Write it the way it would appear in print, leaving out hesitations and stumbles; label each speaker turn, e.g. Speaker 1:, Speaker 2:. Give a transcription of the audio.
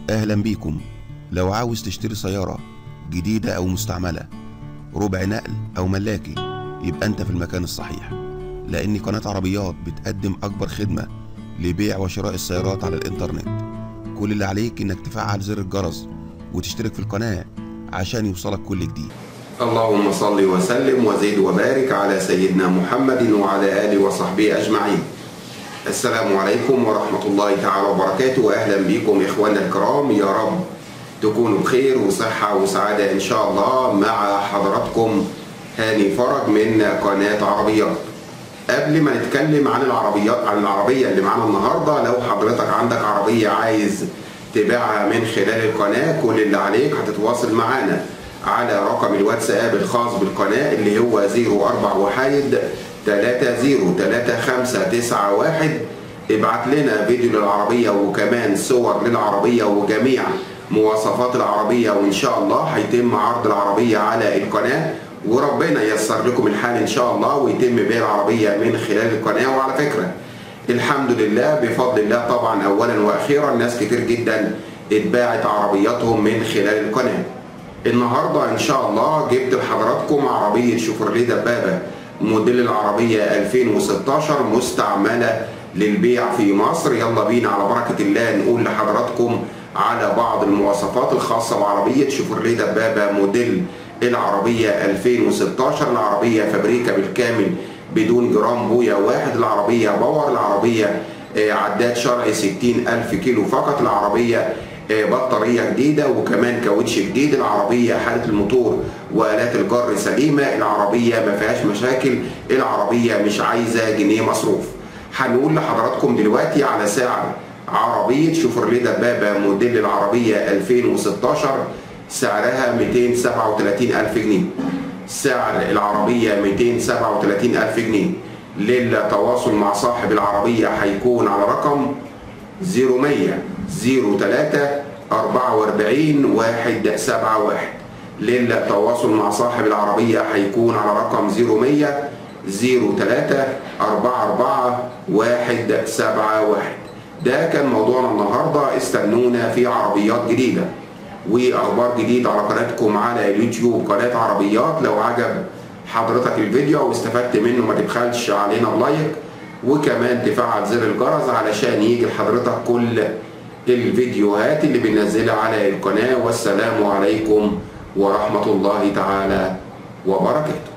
Speaker 1: أهلا بيكم. لو عاوز تشتري سيارة جديدة أو مستعملة، ربع نقل أو ملاكي، يبقى أنت في المكان الصحيح، لأن قناة عربيات بتقدم أكبر خدمة لبيع وشراء السيارات على الإنترنت. كل اللي عليك إنك تفعل زر الجرس وتشترك في القناة عشان يوصلك كل جديد.
Speaker 2: اللهم صل وسلم وزد وبارك على سيدنا محمد وعلى آله وصحبه أجمعين. السلام عليكم ورحمة الله تعالى وبركاته. أهلا بكم إخواننا الكرام، يا رب تكونوا بخير وصحة وسعادة إن شاء الله. مع حضراتكم هاني فرج من قناة عربيات. قبل ما نتكلم عن العربية اللي معانا النهاردة، لو حضرتك عندك عربية عايز تبيعها من خلال القناة، كل اللي عليك هتتواصل معانا على رقم الواتساب الخاص بالقناة اللي هو 0431303591. ابعت لنا فيديو للعربية وكمان صور للعربية وجميع مواصفات العربية، وإن شاء الله هيتم عرض العربية على القناة، وربنا ييسر لكم الحال إن شاء الله ويتم بيع العربية من خلال القناة. وعلى فكرة الحمد لله بفضل الله طبعا أولا وأخيرا ناس كتير جدا اتباعت عربياتهم من خلال القناة. النهارده ان شاء الله جبت لحضراتكم عربيه شيفروليه دبابه موديل العربيه 2016 مستعمله للبيع في مصر. يلا بينا على بركه الله نقول لحضراتكم على بعض المواصفات الخاصه بعربيه شيفروليه دبابه موديل العربيه 2016. العربيه فابريكا بالكامل بدون جرام بويا واحد. العربيه باور. العربيه عداد شرعي 60,000 كيلو فقط. العربيه بطارية جديدة وكمان كاوتش جديد. العربية حالة الموتور وآلات الجر سليمة. العربية ما فيهاش مشاكل. العربية مش عايزة جنيه مصروف. هنقول لحضراتكم دلوقتي على سعر عربية شيفروليه دبابة موديل العربية 2016. سعرها 237,000 جنيه. سعر العربية 237,000 جنيه. للتواصل مع صاحب العربية هيكون على رقم 0100 03 44 171. للتواصل مع صاحب العربية هيكون على رقم 0100 03 44 171. ده كان موضوعنا النهارده. استنونا في عربيات جديدة واخبار جديدة على قناتكم على اليوتيوب قناة عربيات. لو عجب حضرتك الفيديو واستفدت منه ما تبخلش علينا بلايك، وكمان تفعل زر الجرس علشان يجي لحضرتك كل الفيديوهات اللي بننزلها على القناة. والسلام عليكم ورحمة الله تعالى وبركاته.